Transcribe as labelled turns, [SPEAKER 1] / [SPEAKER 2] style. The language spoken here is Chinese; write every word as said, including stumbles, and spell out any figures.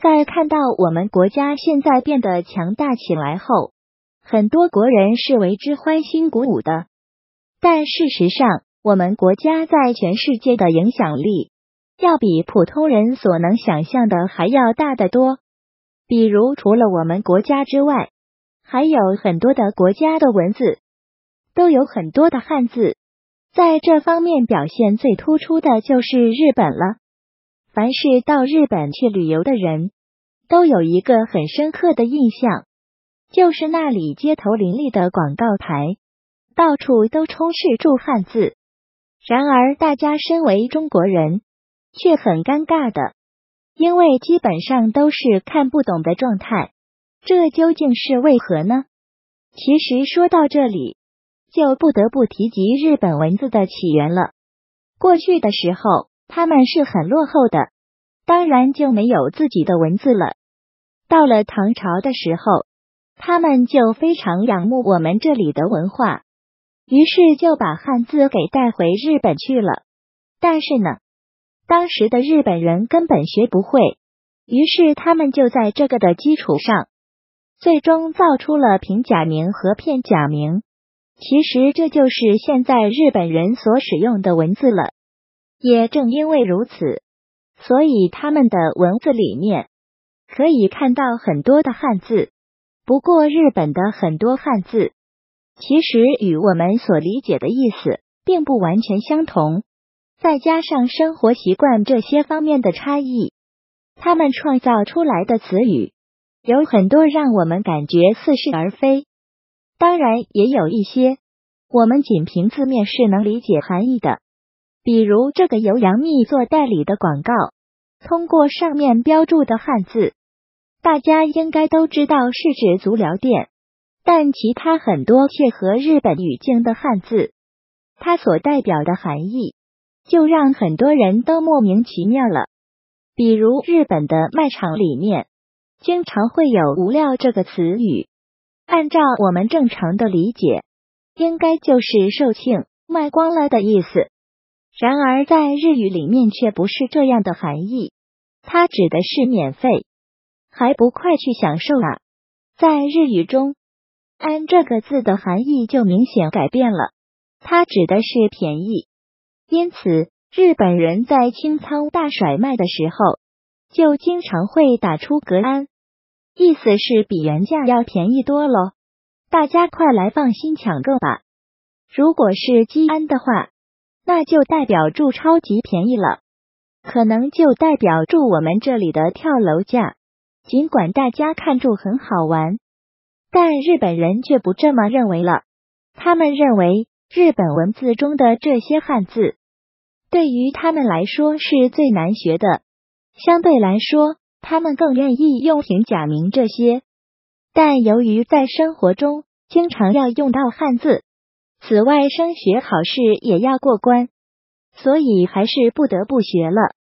[SPEAKER 1] 在看到我们国家现在变得强大起来后，很多国人是为之欢欣鼓舞的。但事实上，我们国家在全世界的影响力要比普通人所能想象的还要大得多。比如，除了我们国家之外，还有很多的国家的文字都有很多的汉字，在这方面表现最突出的就是日本了。凡是到日本去旅游的人，都有一个很深刻的印象，就是那里街头林立的广告牌，到处都充斥住汉字。然而，大家身为中国人，却很尴尬的，因为基本上都是看不懂的状态。这究竟是为何呢？其实说到这里，就不得不提及日本文字的起源了。过去的时候，他们是很落后的，当然就没有自己的文字了。到了唐朝的时候，他们就非常仰慕我们这里的文化，于是就把汉字给带回日本去了。但是呢，当时的日本人根本学不会，于是他们就在这个的基础上，最终造出了平假名和片假名。其实这就是现在日本人所使用的文字了。也正因为如此，所以他们的文字里面可以看到很多的汉字。不过日本的很多汉字其实与我们所理解的意思并不完全相同，再加上生活习惯这些方面的差异，他们创造出来的词语有很多让我们感觉似是而非。当然也有一些我们仅凭字面是能理解含义的，比如这个由杨幂做代理的广告，通过上面标注的汉字，大家应该都知道是指足疗店，但其他很多切合日本语境的汉字，它所代表的含义就让很多人都莫名其妙了。比如日本的卖场里面经常会有无料这个词语，按照我们正常的理解，应该就是售罄卖光了的意思。然而在日语里面却不是这样的含义，它指的是免费，还不快去享受啊！在日语中，安这个字的含义就明显改变了，它指的是便宜。因此，日本人在清仓大甩卖的时候，就经常会打出格安，意思是比原价要便宜多咯，大家快来放心抢购吧。如果是基安的话，那就代表住超级便宜了，可能就代表住我们这里的跳楼价。尽管大家看住很好玩，但日本人却不这么认为了。他们认为日本文字中的这些汉字对于他们来说是最难学的，相对来说他们更愿意用平假名这些。但由于在生活中经常要用到汉字，此外升学考试也要过关，所以还是不得不学了。